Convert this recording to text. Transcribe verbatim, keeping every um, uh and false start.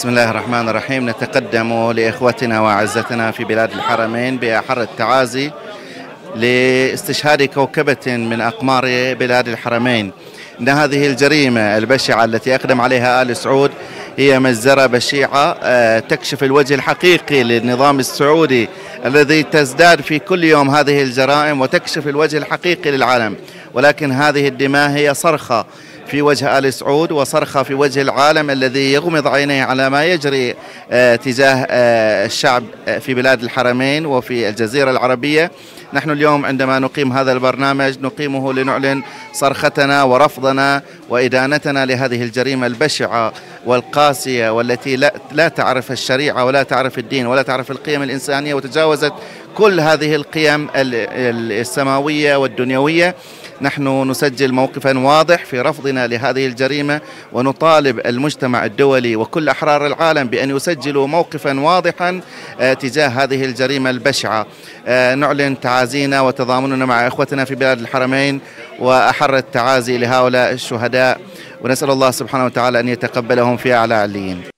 بسم الله الرحمن الرحيم. نتقدم لإخوتنا وأعزتنا في بلاد الحرمين بأحر التعازي لاستشهاد كوكبة من أقمار بلاد الحرمين. إن هذه الجريمة البشعة التي أقدم عليها آل سعود هي مجزرة بشعة تكشف الوجه الحقيقي للنظام السعودي الذي تزداد في كل يوم هذه الجرائم، وتكشف الوجه الحقيقي للعالم. ولكن هذه الدماء هي صرخة في وجه آل سعود وصرخة في وجه العالم الذي يغمض عينيه على ما يجري تجاه الشعب في بلاد الحرمين وفي الجزيرة العربية. نحن اليوم عندما نقيم هذا البرنامج نقيمه لنعلن صرختنا ورفضنا وإدانتنا لهذه الجريمة البشعة والقاسية، والتي لا, لا تعرف الشريعة ولا تعرف الدين ولا تعرف القيم الإنسانية، وتجاوزت كل هذه القيم السماوية والدنيوية. نحن نسجل موقفا واضح في رفضنا لهذه الجريمة، ونطالب المجتمع الدولي وكل أحرار العالم بأن يسجلوا موقفا واضحا تجاه هذه الجريمة البشعة. نعلن تعازينا وتضامننا مع إخوتنا في بلاد الحرمين وأحر التعازي لهؤلاء الشهداء، ونسأل الله سبحانه وتعالى أن يتقبلهم في أعلى عليين.